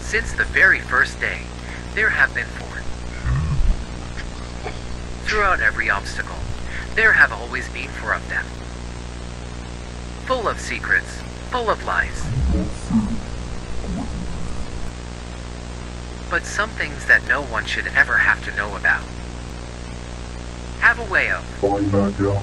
Since the very first day, there have been 4. Throughout every obstacle, there have always been 4 of them. Full of secrets, full of lies. But some things that no one should ever have to know about. Have a way of falling back down.